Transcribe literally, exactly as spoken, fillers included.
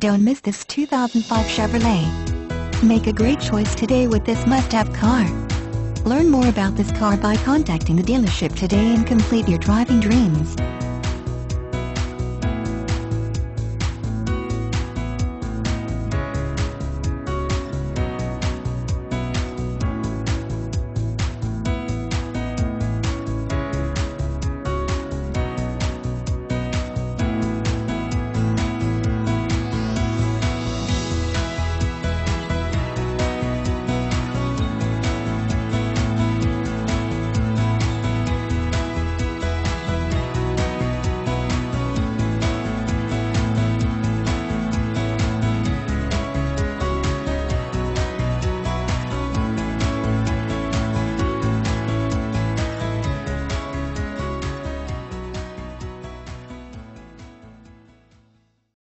Don't miss this two thousand five Chevrolet. Make a great choice today with this must-have car. Learn more about this car by contacting the dealership today and complete your driving dreams.